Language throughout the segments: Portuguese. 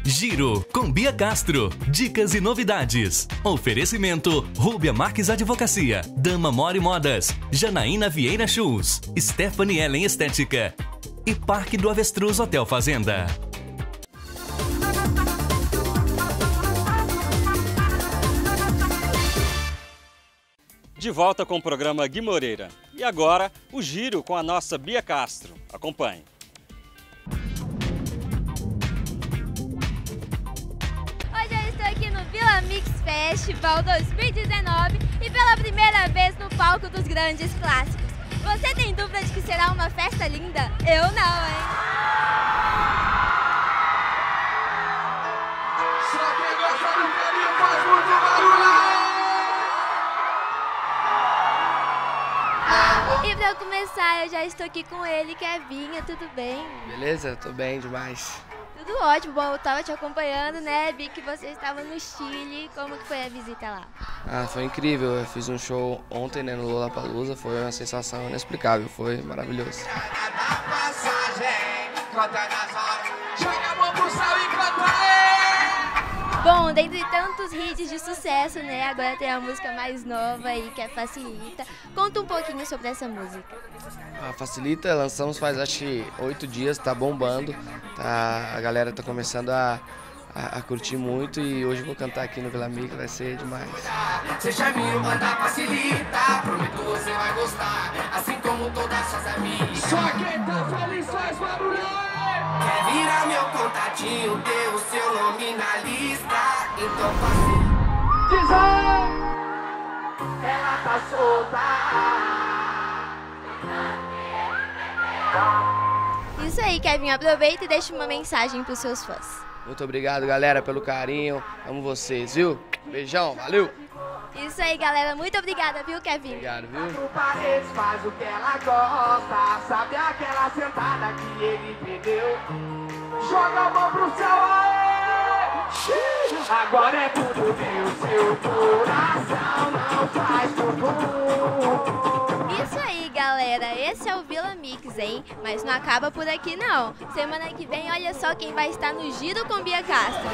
Giro com Bia Castro. Dicas e novidades. Oferecimento Rúbia Marques Advocacia, Dama More Modas, Janaína Vieira Shoes, Stephanie Ellen Estética e Parque do Avestruz Hotel Fazenda. De volta com o programa Gui Moreira. E agora, o giro com a nossa Bia Castro. Acompanhe. Hoje eu estou aqui no Vila Mix Festival 2019 e pela primeira vez no palco dos grandes clássicos. Você tem dúvida de que será uma festa linda? Eu não, hein? Só quem gosta do carinho faz muito barulho! E pra começar, eu já estou aqui com ele, Kevinha, tudo bem? Beleza? Tô bem demais. Tudo ótimo, bom, eu tava te acompanhando, né? Vi que você estava no Chile, como que foi a visita lá? Ah, foi incrível, eu fiz um show ontem, né, no Lollapalooza, foi uma sensação inexplicável, foi maravilhoso. Bom, dentre tantos hits de sucesso, né, agora tem a música mais nova aí, que é Facilita. Conta um pouquinho sobre essa música. A Facilita, lançamos faz acho que 8 dias, tá bombando, tá, a galera tá começando a curtir muito e hoje eu vou cantar aqui no Vila Mix, vai ser demais. Você chaminho, manda facilita, prometo você vai gostar, assim como todas suas amigas. Só quem tá feliz faz barulho! Quer virar meu contatinho, ter o seu nome na lista, então facilita. Dizer, ela tá solta. Isso aí, Kevin, aproveita e deixa uma mensagem pros seus fãs. Muito obrigado, galera, pelo carinho, amo vocês, viu? Beijão, valeu! Isso aí, galera, muito obrigada, viu, Kevin? Obrigado, viu? O paredes faz o que ela gosta, sabe aquela sentada que ele perdeu? Joga a mão pro céu, aê! Agora é tudo meu, seu coração não faz tudo. Isso aí, galera, esse é o Vila Mix, hein? Mas não acaba por aqui, não. Semana que vem, olha só quem vai estar no Giro com Bia Castro.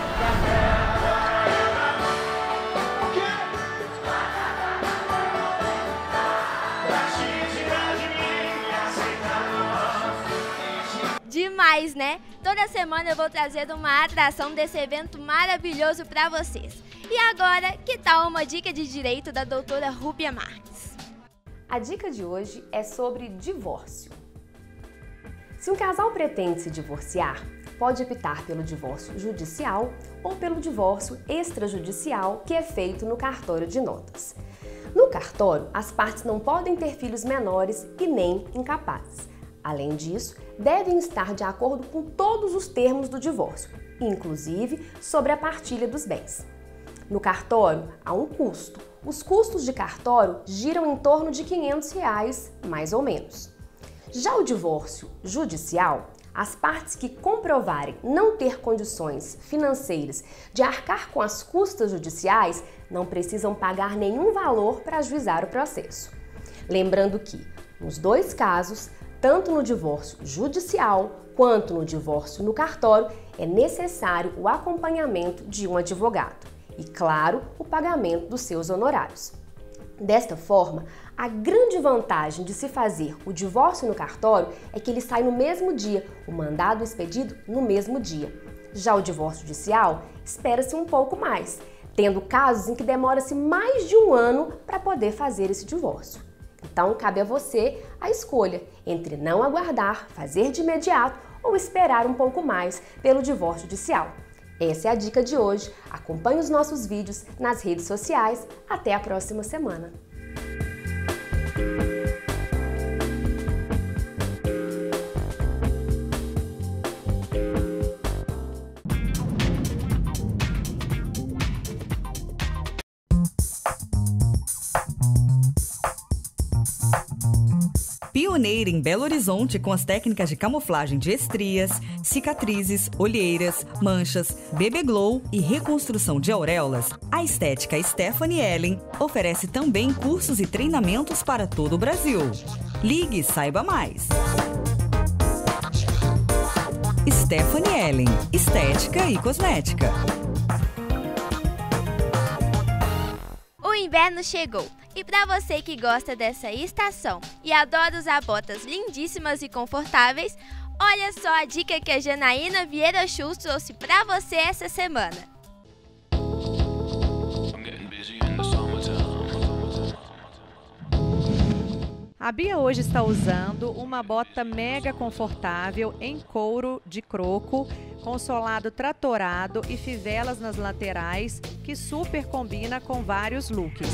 Demais, né? Toda semana eu vou trazer uma atração desse evento maravilhoso pra vocês. E agora, que tal uma dica de direito da doutora Rúbia Marques? A dica de hoje é sobre divórcio. Se um casal pretende se divorciar, pode optar pelo divórcio judicial ou pelo divórcio extrajudicial, que é feito no cartório de notas. No cartório, as partes não podem ter filhos menores e nem incapazes. Além disso, devem estar de acordo com todos os termos do divórcio, inclusive sobre a partilha dos bens. No cartório, há um custo. Os custos de cartório giram em torno de R$500, mais ou menos. Já o divórcio judicial, as partes que comprovarem não ter condições financeiras de arcar com as custas judiciais não precisam pagar nenhum valor para ajuizar o processo. Lembrando que, nos dois casos, tanto no divórcio judicial quanto no divórcio no cartório, é necessário o acompanhamento de um advogado e, claro, o pagamento dos seus honorários. Desta forma, a grande vantagem de se fazer o divórcio no cartório é que ele sai no mesmo dia, o mandado expedido no mesmo dia. Já o divórcio judicial, espera-se um pouco mais, tendo casos em que demora-se mais de um ano para poder fazer esse divórcio. Então, cabe a você a escolha entre não aguardar, fazer de imediato ou esperar um pouco mais pelo divórcio judicial. Essa é a dica de hoje. Acompanhe os nossos vídeos nas redes sociais. Até a próxima semana. Pioneira em Belo Horizonte com as técnicas de camuflagem de estrias, cicatrizes, olheiras, manchas, bebê glow e reconstrução de auréolas, a estética Stephanie Ellen oferece também cursos e treinamentos para todo o Brasil. Ligue e saiba mais. Stephanie Ellen, estética e cosmética. O inverno chegou e para você que gosta dessa estação e adora usar botas lindíssimas e confortáveis, olha só a dica que a Janaína Vieira Schultz trouxe para você essa semana. A Bia hoje está usando uma bota mega confortável em couro de croco, com solado tratorado e fivelas nas laterais, que super combina com vários looks.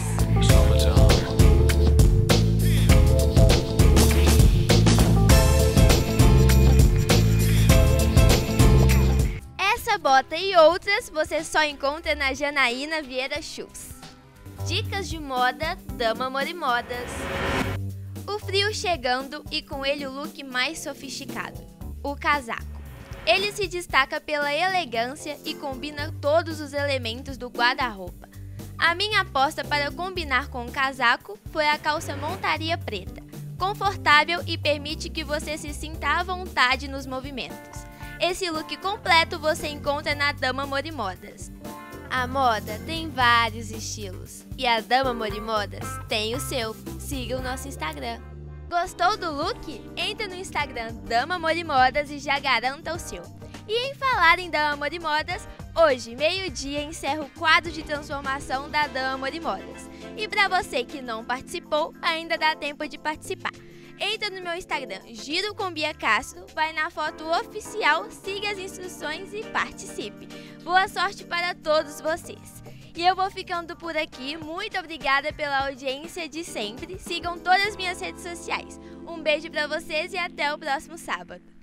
Essa bota e outras você só encontra na Janaína Vieira Schultz. Dicas de moda Dama Morimodas. O frio chegando e com ele o look mais sofisticado, o casaco. Ele se destaca pela elegância e combina todos os elementos do guarda-roupa. A minha aposta para combinar com o casaco foi a calça montaria preta, confortável e permite que você se sinta à vontade nos movimentos. Esse look completo você encontra na Dama Morimodas. A moda tem vários estilos e a Dama Morimodas tem o seu. Siga o nosso Instagram. Gostou do look? Entre no Instagram Dama Morimodas e já garanta o seu. E em falar em Dama Morimodas, hoje, meio-dia, encerra o quadro de transformação da Dama Morimodas. E para você que não participou, ainda dá tempo de participar. Entra no meu Instagram, Giro com Bia Castro, vai na foto oficial, siga as instruções e participe. Boa sorte para todos vocês. E eu vou ficando por aqui, muito obrigada pela audiência de sempre. Sigam todas as minhas redes sociais. Um beijo para vocês e até o próximo sábado.